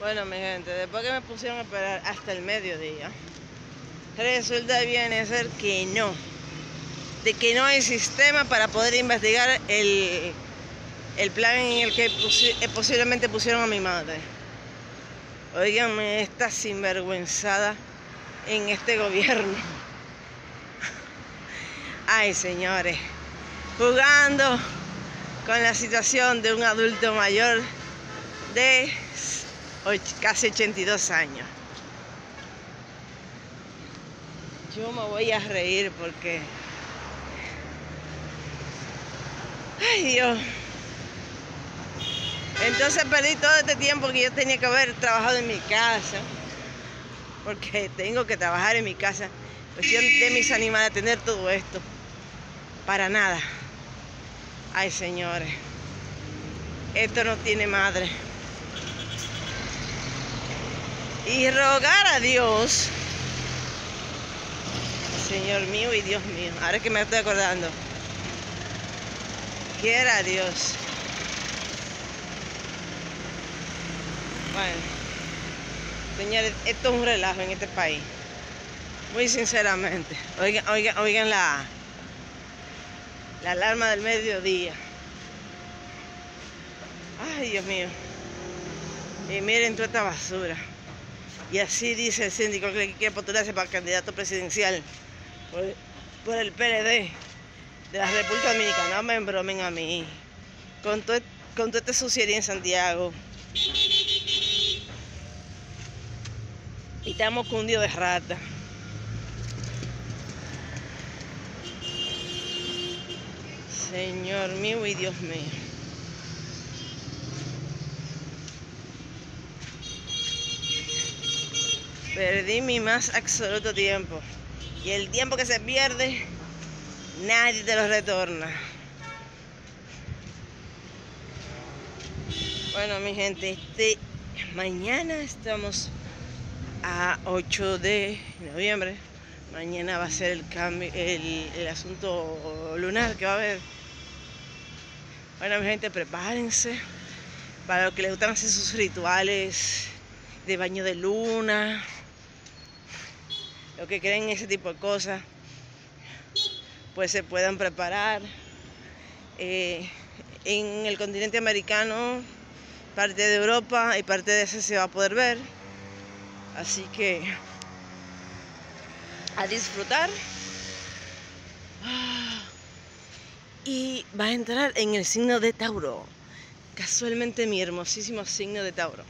Bueno, mi gente, después que me pusieron a esperar hasta el mediodía, resulta viene a ser que no, de que no hay sistema para poder investigar el plan en el que posiblemente pusieron a mi madre. Óiganme, esta sinvergüenzada en este gobierno. Ay, señores, jugando con la situación de un adulto mayor de casi 82 años. Yo me voy a reír porque... Ay, Dios. Entonces perdí todo este tiempo que yo tenía que haber trabajado en mi casa. Porque tengo que trabajar en mi casa. Cuestión de mis animales, tener todo esto. Para nada. Ay, señores. Esto no tiene madre. Y rogar a Dios, Señor mío y Dios mío, ahora que me estoy acordando, quiera Dios. Bueno, señores, esto es un relajo en este país, muy sinceramente. Oigan la alarma del mediodía. Ay, Dios mío. Y miren toda esta basura. Y así dice el síndico que quiere postularse para candidato presidencial por el PLD de la República Dominicana. No me embromen a mí con toda esta suciedad en Santiago. Y estamos cundidos de rata. Señor mío y Dios mío. Perdí mi más absoluto tiempo. Y el tiempo que se pierde, nadie te lo retorna. Bueno, mi gente, mañana estamos a 8 de noviembre. Mañana va a ser el cambio, el asunto lunar que va a haber. Bueno, mi gente, prepárense para los que les gustan hacer sus rituales de baño de luna, los que creen en ese tipo de cosas, pues se puedan preparar. En el continente americano, parte de Europa y parte de ese se va a poder ver. Así que a disfrutar. Y va a entrar en el signo de Tauro. Casualmente mi hermosísimo signo de Tauro.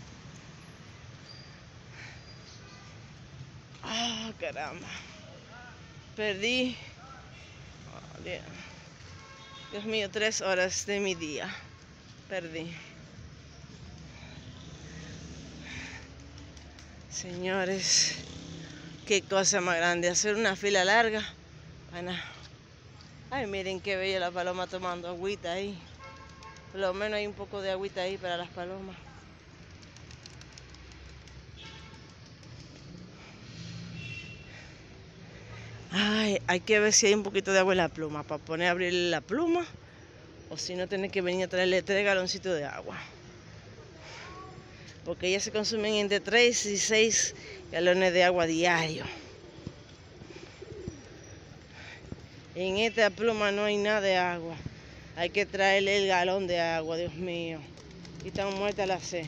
Ah, caramba. Perdí. Oh, Dios mío, 3 horas de mi día. Perdí. Señores, qué cosa más grande. Hacer una fila larga. Bueno. Ay, miren qué bella la paloma tomando agüita ahí. Por lo menos hay un poco de agüita ahí para las palomas. Ay, hay que ver si hay un poquito de agua en la pluma para poner a abrir la pluma. O si no, tener que venir a traerle 3 galoncitos de agua. Porque ellas se consumen entre 3 y 6 galones de agua diario. En esta pluma no hay nada de agua. Hay que traerle el galón de agua, Dios mío. Y están muertas las sed.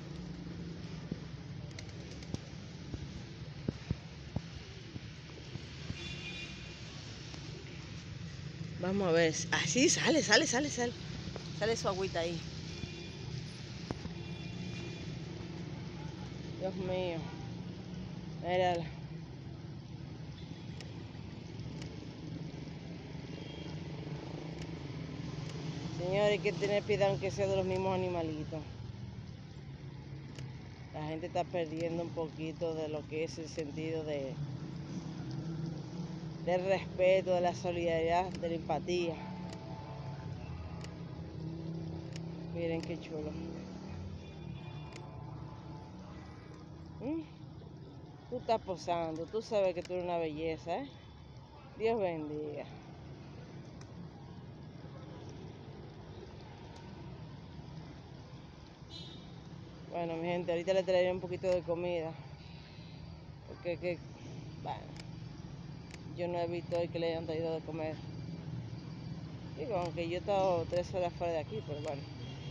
Vamos a ver. Así sale. Sale su agüita ahí. Dios mío. Mírala. Señores, hay que tener piedad aunque sea de los mismos animalitos. La gente está perdiendo un poquito de lo que es el sentido del respeto, de la solidaridad, de la empatía. Miren qué chulo. Tú estás posando, tú sabes que tú eres una belleza, ¿eh? Dios bendiga. Bueno. Bueno, mi gente, ahorita le traeré un poquito de comida. Porque, bueno, yo no he visto hoy que le hayan traído de comer. Digo, aunque yo he estado 3 horas fuera de aquí, pero bueno.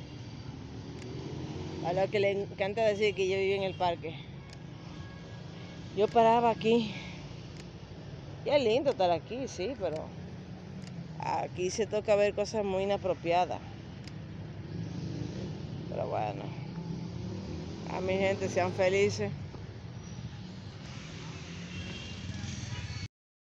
A lo que le encanta decir que yo vivo en el parque. Yo paraba aquí. Y es lindo estar aquí, sí, pero aquí se toca ver cosas muy inapropiadas. Pero bueno, a mi gente, sean felices.